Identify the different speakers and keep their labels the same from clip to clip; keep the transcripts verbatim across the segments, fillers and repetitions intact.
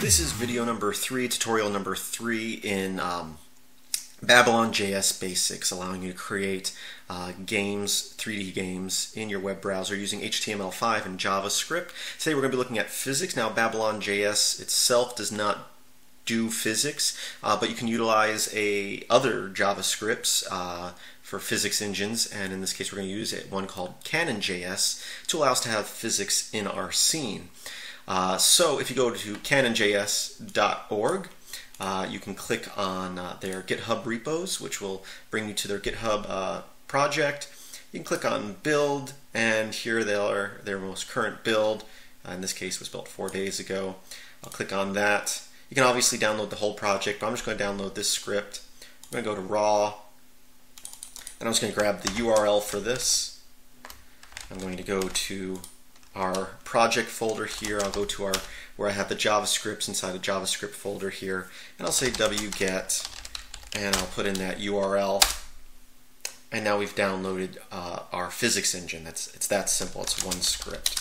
Speaker 1: This is video number three, tutorial number three in um, Babylon J S Basics, allowing you to create uh, games, three D games in your web browser using H T M L five and JavaScript. Today we're going to be looking at physics. Now, Babylon J S itself does not do physics, uh, but you can utilize a other JavaScripts uh, for physics engines, and in this case we're going to use one called Canon J S to allow us to have physics in our scene. Uh, so if you go to canon j s dot org, uh, you can click on uh, their GitHub repos, which will bring you to their GitHub uh, project. You can click on build, and here they are, their most current build. Uh, in this case, was built four days ago. I'll click on that. You can obviously download the whole project, but I'm just going to download this script. I'm going to go to raw, and I'm just going to grab the U R L for this. I'm going to go to our project folder here. I'll go to our where I have the JavaScripts inside a JavaScript folder here, and I'll say wget, and I'll put in that U R L. And now we've downloaded uh, our physics engine. That's it's that simple. It's one script.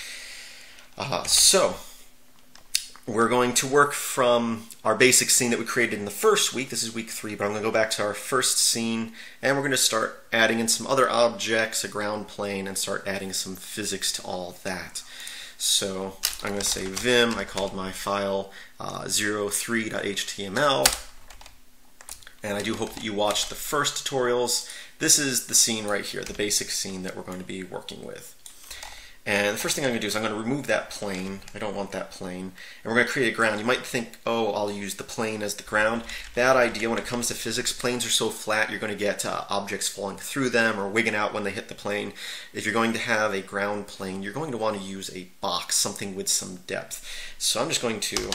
Speaker 1: Uh, so we're going to work from our basic scene that we created in the first week. This is week three, but I'm going to go back to our first scene, and we're going to start adding in some other objects, a ground plane, and start adding some physics to all that. So I'm going to say vim. I called my file uh, zero three dot H T M L, and I do hope that you watched the first tutorials. This is the scene right here, the basic scene that we're going to be working with. And the first thing I'm going to do is I'm going to remove that plane. I don't want that plane. And we're going to create a ground. You might think, oh, I'll use the plane as the ground. Bad idea. When it comes to physics, planes are so flat, you're going to get uh, objects falling through them or wigging out when they hit the plane. If you're going to have a ground plane, you're going to want to use a box, something with some depth. So I'm just going to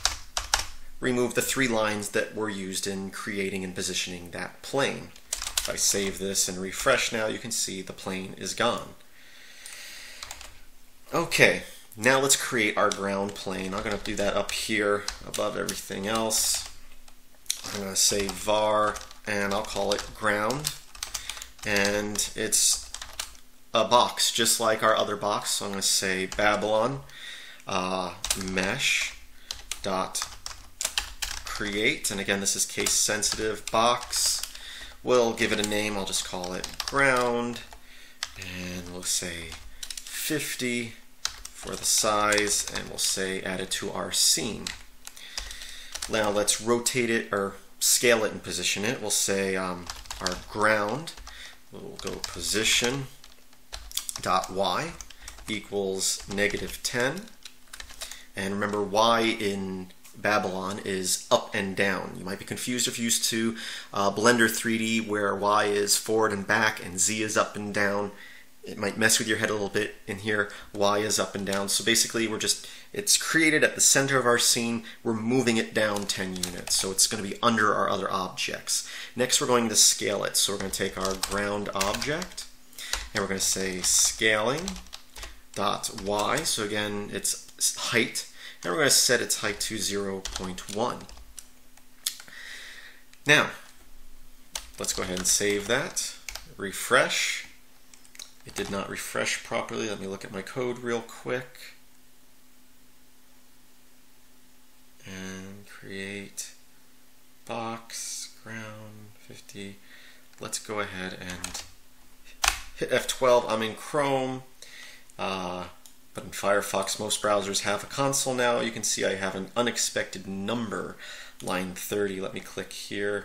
Speaker 1: remove the three lines that were used in creating and positioning that plane. If I save this and refresh now, you can see the plane is gone. Okay, now let's create our ground plane. I'm going to do that up here above everything else. I'm going to say var, and I'll call it ground. And it's a box, just like our other box. So I'm going to say Babylon uh, mesh dot create. And again, this is case sensitive box. We'll give it a name. I'll just call it ground. And we'll say fifty for the size, and we'll say add it to our scene. Now let's rotate it or scale it and position it. We'll say um, our ground, we'll go position dot y equals negative ten. And remember, y in Babylon is up and down. You might be confused if you're used to uh, Blender three D where y is forward and back and z is up and down. It might mess with your head a little bit. In here, y is up and down. So basically, we're just, it's created at the center of our scene. We're moving it down ten units. So it's going to be under our other objects. Next, we're going to scale it. So we're going to take our ground object, and we're going to say scaling dot y. So again, it's height. And we're going to set its height to zero point one. Now, let's go ahead and save that. Refresh. It did not refresh properly. Let me look at my code real quick. And create box, ground, fifty. Let's go ahead and hit F twelve. I'm in Chrome, uh, but in Firefox, most browsers have a console now. You can see I have an unexpected number, line thirty. Let me click here.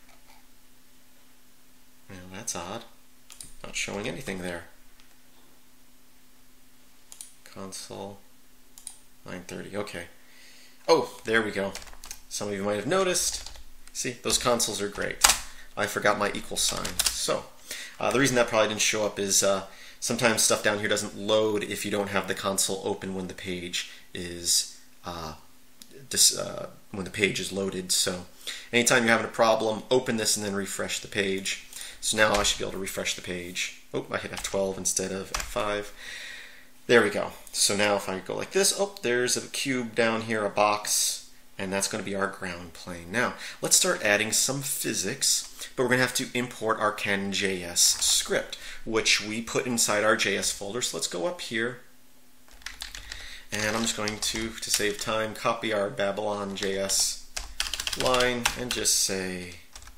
Speaker 1: Well, that's odd. Not showing anything there. Console, line thirty, okay. Oh, there we go. Some of you might have noticed. See, those consoles are great. I forgot my equal sign. So, uh, the reason that probably didn't show up is uh, sometimes stuff down here doesn't load if you don't have the console open when the page is uh, dis, uh, when the page is loaded. So, anytime you're having a problem, open this and then refresh the page. So now I should be able to refresh the page. Oh, I hit F twelve instead of F five. There we go. So now if I go like this, oh, there's a cube down here, a box, and that's going to be our ground plane. Now, let's start adding some physics, but we're going to have to import our Canon J S script, which we put inside our J S folder. So let's go up here, And I'm just going to, to save time, copy our Babylon J S line and just say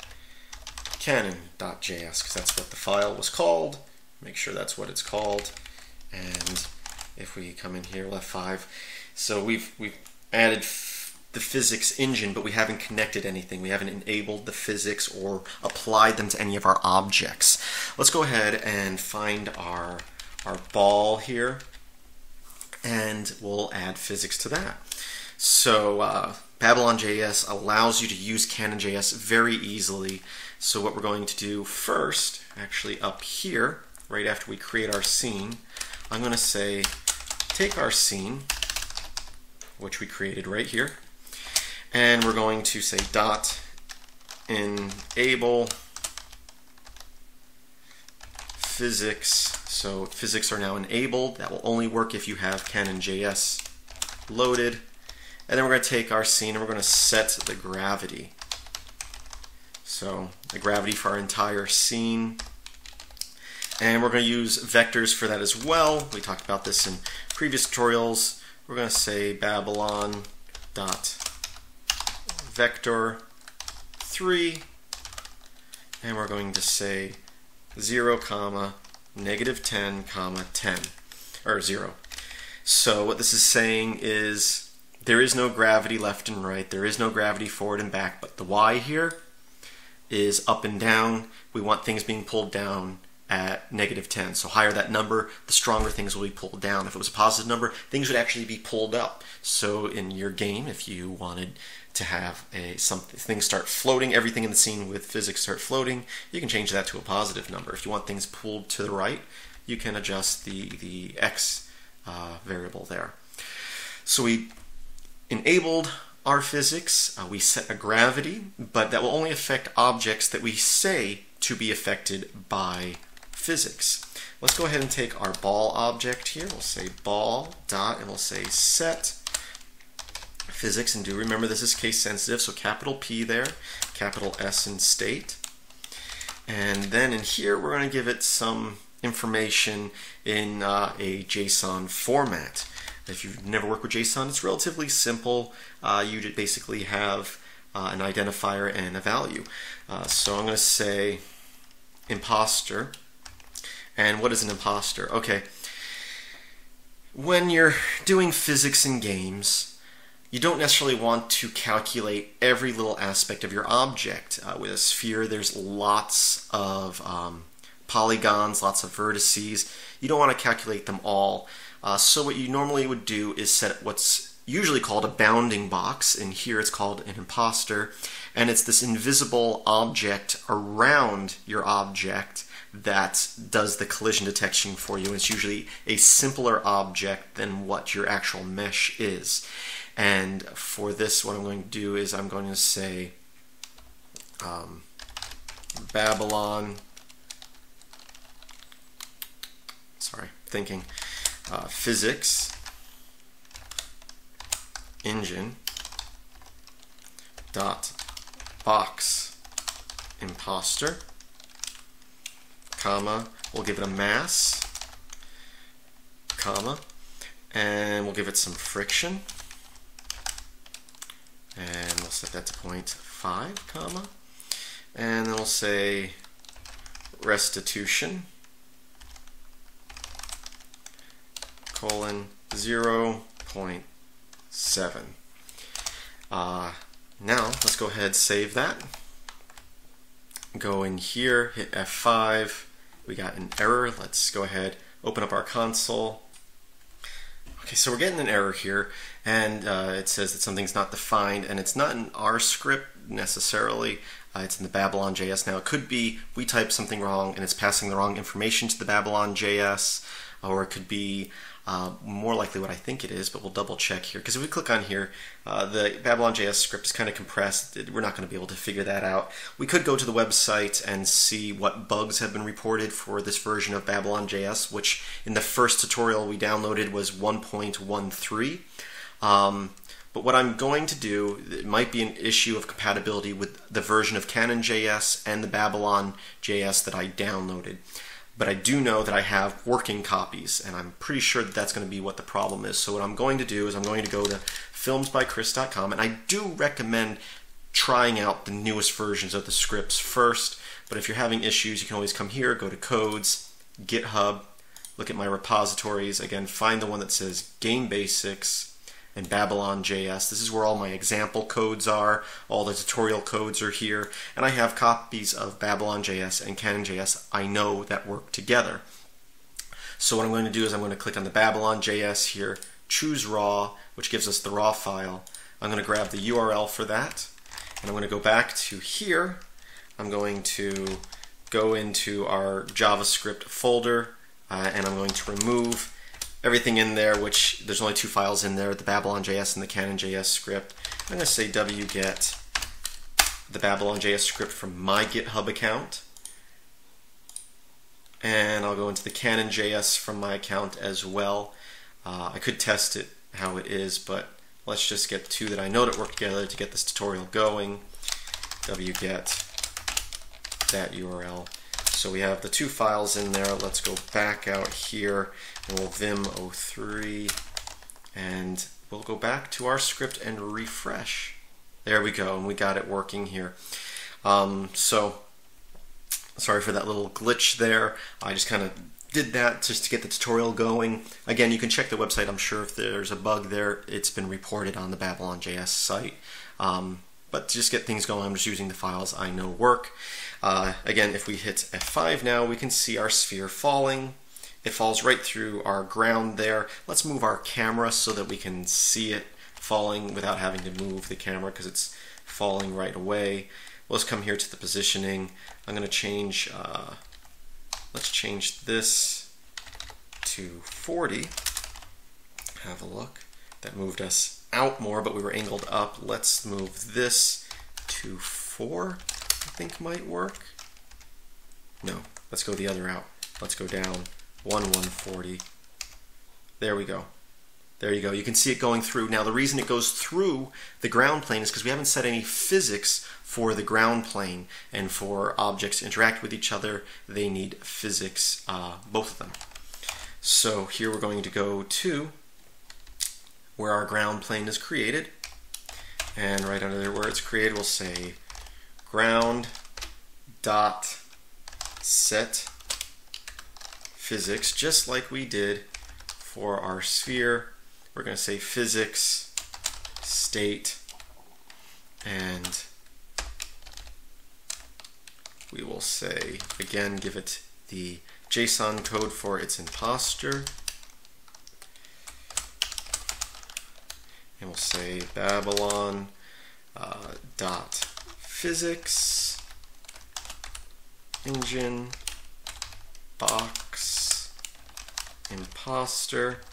Speaker 1: canon.js, because that's what the file was called. Make sure that's what it's called. And if we come in here, F five, so we've we've added f the physics engine, but we haven't connected anything. We haven't enabled the physics or applied them to any of our objects. Let's go ahead and find our our ball here, and we'll add physics to that. So uh, Babylon J S allows you to use Canon.js very easily. So what we're going to do first, actually up here, right after we create our scene, I'm going to say take our scene, which we created right here, and we're going to say dot enable physics. So physics are now enabled. That will only work if you have Canon.js loaded. And then we're going to take our scene and we're going to set the gravity. So the gravity for our entire scene. And we're going to use vectors for that as well. We talked about this in previous tutorials. We're going to say Babylon dot vector three, and we're going to say zero comma negative ten comma ten, or zero. So what this is saying is there is no gravity left and right, there is no gravity forward and back, but the y here is up and down. We want things being pulled down at negative ten. So higher that number, the stronger things will be pulled down. If it was a positive number, things would actually be pulled up. So in your game, if you wanted to have a something things start floating, everything in the scene with physics start floating, you can change that to a positive number. If you want things pulled to the right, you can adjust the the x uh, variable there. So we enabled our physics, uh, we set a gravity, but that will only affect objects that we say to be affected by physics. Let's go ahead and take our ball object here. We'll say ball dot and we'll say set physics, and do remember this is case sensitive, so capital P there, capital S in state. And then in here we're going to give it some information in uh, a JSON format. If you've never worked with JSON, it's relatively simple. Uh, you just basically have uh, an identifier and a value. Uh, so I'm going to say imposter. And what is an imposter? Okay, when you're doing physics in games, you don't necessarily want to calculate every little aspect of your object. Uh, with a sphere, there's lots of um, polygons, lots of vertices. You don't want to calculate them all. Uh, so what you normally would do is set what's usually called a bounding box, and here it's called an imposter, and it's this invisible object around your object that does the collision detection for you. It's usually a simpler object than what your actual mesh is. And for this, what I'm going to do is I'm going to say um, Babylon, sorry, thinking, uh, physics engine dot box imposter, comma, we'll give it a mass, comma, and we'll give it some friction, and we'll set that to zero point five, comma, and then we'll say restitution, colon, zero point seven. Uh, now, let's go ahead and save that. Go in here, hit F five. We got an error. Let's go ahead, open up our console. Okay, so we're getting an error here, and uh, it says that something's not defined, and it's not in our script necessarily. Uh, it's in the Babylon J S. Now, it could be we typed something wrong, and it's passing the wrong information to the Babylon J S, or it could be uh, more likely what I think it is, but we'll double check here. Because if we click on here, uh, the Babylon J S script is kind of compressed. We're not going to be able to figure that out. We could go to the website and see what bugs have been reported for this version of Babylon J S, which in the first tutorial we downloaded was one point one three. Um, but what I'm going to do, it might be an issue of compatibility with the version of Canon J S and the Babylon J S that I downloaded. but I do know that I have working copies, and I'm pretty sure that that's going to be what the problem is. So what I'm going to do is I'm going to go to films by chris dot com, and I do recommend trying out the newest versions of the scripts first, but if you're having issues, you can always come here, go to Codes, GitHub, look at my repositories, again, find the one that says Game Basics, and Babylon J S. This is where all my example codes are, all the tutorial codes are here, and I have copies of Babylon J S and Canon J S I know that work together. So what I'm going to do is I'm going to click on the Babylon J S here, choose raw, which gives us the raw file. I'm going to grab the U R L for that, and I'm going to go back to here. I'm going to go into our JavaScript folder, uh, and I'm going to remove everything in there, which there's only two files in there, the Babylon J S and the Canon J S script. I'm going to say wget the Babylon J S script from my GitHub account, and I'll go into the Canon J S from my account as well. Uh, I could test it how it is, but let's just get two that I know that work together to get this tutorial going. Wget that U R L. So we have the two files in there. Let's go back out here and we'll vim oh three, and we'll go back to our script and refresh. There we go, and we got it working here. Um, so sorry for that little glitch there. I just kind of did that just to get the tutorial going. Again, you can check the website. I'm sure if there's a bug there, it's been reported on the Babylon J S site. Um, but to just get things going, I'm just using the files I know work. Uh, again, if we hit F five now, we can see our sphere falling. It falls right through our ground there. Let's move our camera so that we can see it falling without having to move the camera because it's falling right away. Let's come here to the positioning. I'm going to change, uh, let's change this to forty. Have a look. That moved us out more, but we were angled up. Let's move this to four. I think might work. No, let's go the other out. Let's go down one one forty. There we go. There you go. You can see it going through. Now the reason it goes through the ground plane is because we haven't set any physics for the ground plane, and for objects to interact with each other, they need physics, uh, both of them. So here we're going to go to where our ground plane is created, and right under there where it's created, we'll say ground dot set physics, just like we did for our sphere. We're going to say physics state, and we will say, again, give it the JSON code for its imposter, and we'll say Babylon uh, dot physics engine box imposter,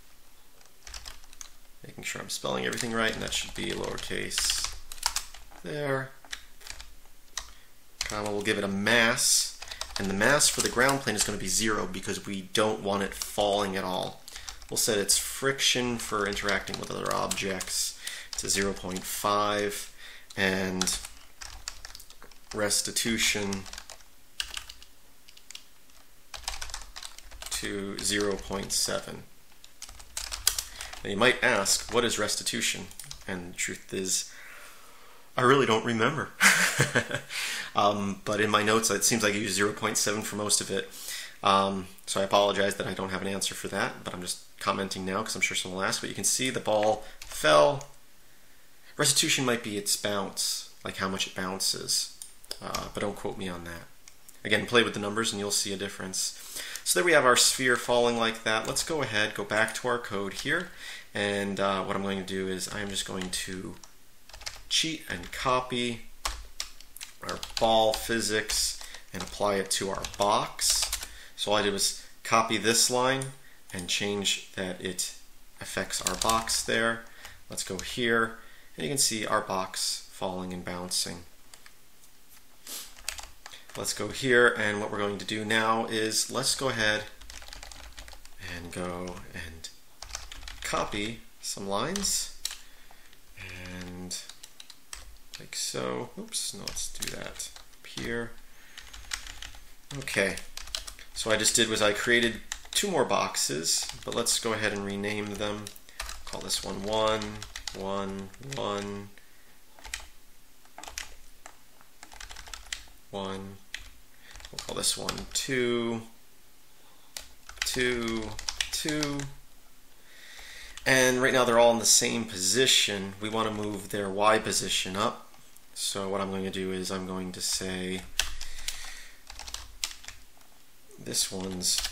Speaker 1: making sure I'm spelling everything right, and that should be lowercase there. Comma, we'll give it a mass, and the mass for the ground plane is going to be zero because we don't want it falling at all. We'll set its friction for interacting with other objects to zero point five, and restitution to zero point seven. Now you might ask, what is restitution? And the truth is, I really don't remember. um, but in my notes, it seems like I used zero point seven for most of it. Um, so I apologize that I don't have an answer for that, but I'm just commenting now because I'm sure someone will ask. But you can see the ball fell. Restitution might be its bounce, like how much it bounces, uh, but don't quote me on that. Again, play with the numbers and you'll see a difference. So there we have our sphere falling like that. Let's go ahead, go back to our code here, and uh, what I'm going to do is I'm just going to cheat and copy our ball physics and apply it to our box. So all I did was copy this line and change that it affects our box there. Let's go here, and you can see our box falling and bouncing. Let's go here, and what we're going to do now is let's go ahead and go and copy some lines, and like so. Oops, no, let's do that up here. Okay, So what I just did was I created two more boxes, but let's go ahead and rename them. Call this one one, one, one, one. We'll call this one two, two, two. And right now they're all in the same position. We want to move their Y position up. So what I'm going to do is I'm going to say this one's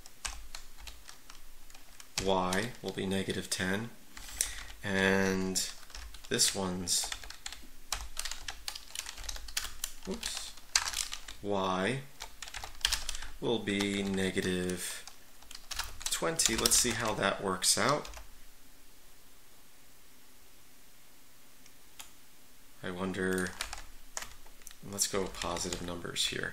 Speaker 1: Y will be negative ten, and this one's oops, Y will be negative twenty. Let's see how that works out. I wonder, let's go positive numbers here.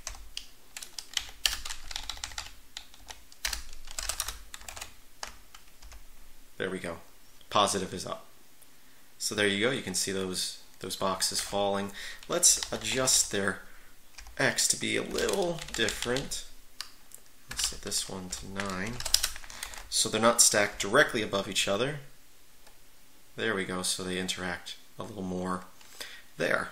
Speaker 1: There we go. Positive is up. So there you go. You can see those those boxes falling. Let's adjust their X to be a little different. Let's set this one to nine. So they're not stacked directly above each other. There we go. So they interact a little more. There.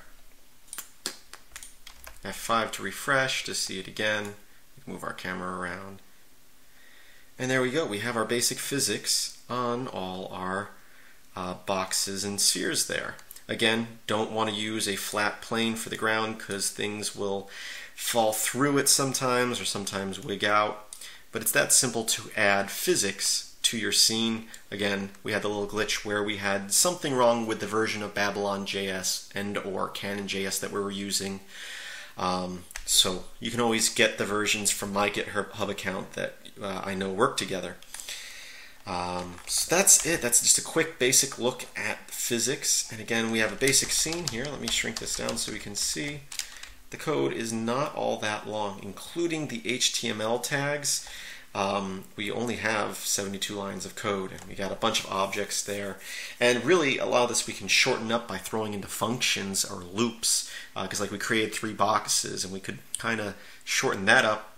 Speaker 1: F five to refresh to see it again. We can move our camera around. And there we go. We have our basic physics on all our uh, boxes and spheres there. Again, don't want to use a flat plane for the ground because things will fall through it sometimes or sometimes wig out. But it's that simple to add physics to your scene. Again, we had the little glitch where we had something wrong with the version of Babylon J S and or Canon J S that we were using. Um, so you can always get the versions from my GitHub account that uh, I know work together. Um, so that's it. That's just a quick basic look at physics. And again, we have a basic scene here. Let me shrink this down so we can see. The code is not all that long, including the H T M L tags. Um, we only have seventy-two lines of code, and we got a bunch of objects there. And really, a lot of this we can shorten up by throwing into functions or loops, because uh, like we created three boxes, and we could kind of shorten that up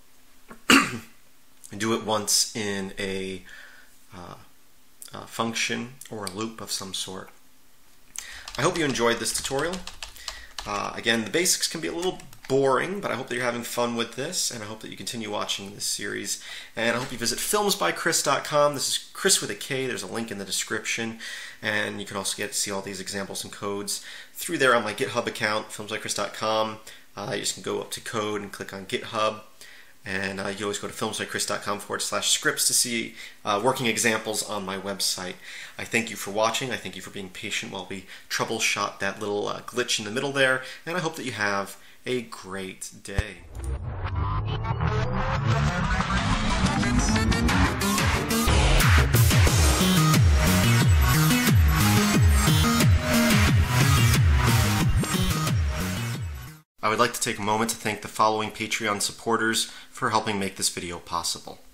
Speaker 1: and do it once in a, uh, a function or a loop of some sort. I hope you enjoyed this tutorial. Uh, again, the basics can be a little boring, but I hope that you're having fun with this, and I hope that you continue watching this series. And I hope you visit films by chris dot com. This is Chris with a K. There's a link in the description, and you can also get to see all these examples and codes through there on my GitHub account, films by chris dot com. Uh, you just can go up to code and click on GitHub, and uh, you always go to films by chris dot com forward slash scripts to see uh, working examples on my website. I thank you for watching. I thank you for being patient while we troubleshot that little uh, glitch in the middle there, and I hope that you have a great day. I would like to take a moment to thank the following Patreon supporters for helping make this video possible.